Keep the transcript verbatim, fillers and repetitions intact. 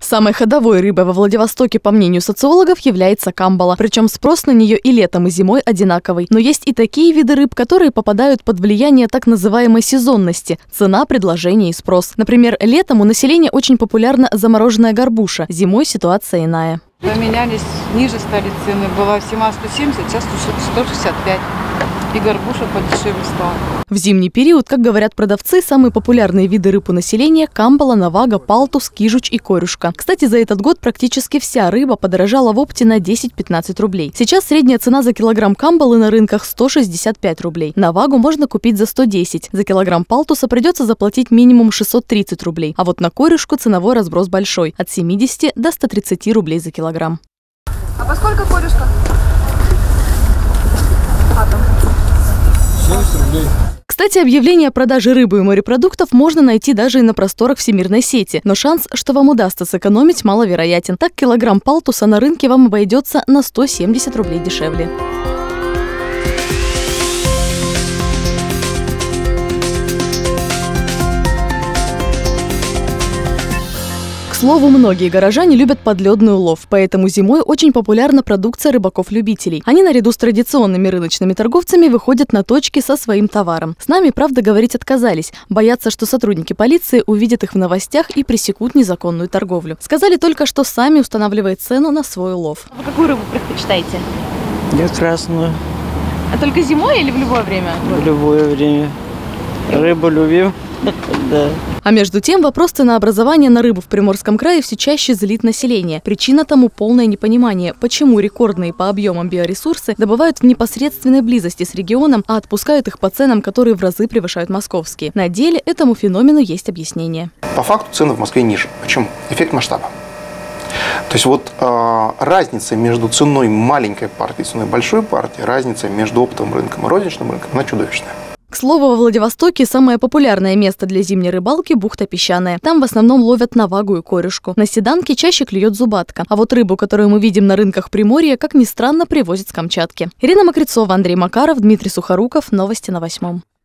Самой ходовой рыбой во Владивостоке, по мнению социологов, является камбала. Причем спрос на нее и летом, и зимой одинаковый. Но есть и такие виды рыб, которые попадают под влияние так называемой сезонности – цена, предложение и спрос. Например, летом у населения очень популярна замороженная горбуша, зимой ситуация иная. Поменялись, ниже стали цены. Была всема сто семьдесят, сейчас сто шестьдесят пять. И горбуша подешевле стала. В зимний период, как говорят продавцы, самые популярные виды рыб у населения – камбала, навага, палтус, кижуч и корюшка. Кстати, за этот год практически вся рыба подорожала в опте на десять-пятнадцать рублей. Сейчас средняя цена за килограмм камбалы на рынках сто шестьдесят пять рублей. Навагу можно купить за сто десять. За килограмм палтуса придется заплатить минимум шестьсот тридцать рублей. А вот на корюшку ценовой разброс большой – от семидесяти до ста тридцати рублей за килограмм. А по сколько корюшка? семьдесят рублей. Кстати, объявление о продаже рыбы и морепродуктов можно найти даже и на просторах всемирной сети. Но шанс, что вам удастся сэкономить, маловероятен. Так, килограмм палтуса на рынке вам обойдется на сто семьдесят рублей дешевле. К слову, многие горожане любят подледный улов, поэтому зимой очень популярна продукция рыбаков-любителей. Они наряду с традиционными рыночными торговцами выходят на точки со своим товаром. С нами, правда, говорить отказались. Боятся, что сотрудники полиции увидят их в новостях и пресекут незаконную торговлю. Сказали только, что сами устанавливают цену на свой улов. Вы какую рыбу предпочитаете? Я красную. А только зимой или в любое время? В любое время. Рыбу любим. Да. А между тем, вопрос ценообразования на рыбу в Приморском крае все чаще злит население. Причина тому полное непонимание, почему рекордные по объемам биоресурсы добывают в непосредственной близости с регионом, а отпускают их по ценам, которые в разы превышают московские. На деле этому феномену есть объяснение. По факту цены в Москве ниже. Почему? Эффект масштаба. То есть вот э, разница между ценой маленькой партии и ценой большой партии, разница между оптовым рынком и розничным рынком, она чудовищная. К слову, во Владивостоке самое популярное место для зимней рыбалки – бухта Песчаная. Там в основном ловят навагу и корюшку. На седанке чаще клюет зубатка. А вот рыбу, которую мы видим на рынках Приморья, как ни странно, привозят с Камчатки. Ирина Мокрицова, Андрей Макаров, Дмитрий Сухоруков. Новости на восьмом.